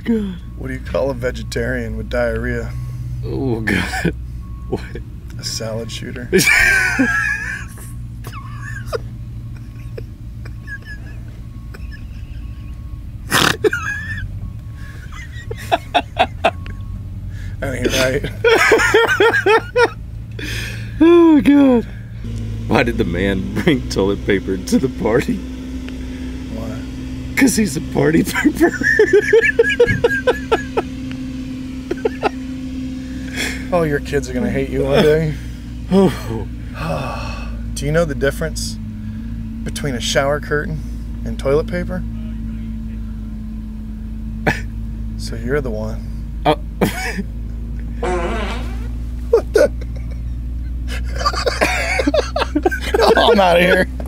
God. What do you call a vegetarian with diarrhea? Oh God. What? A salad shooter. I mean, right? Oh God. Why did the man bring toilet paper to the party? Why? Because he's a party pooper. Oh, your kids are gonna hate you one day. Oh. Do you know the difference between a shower curtain and toilet paper? So you're the one. Oh. What the? Oh, I'm out of here.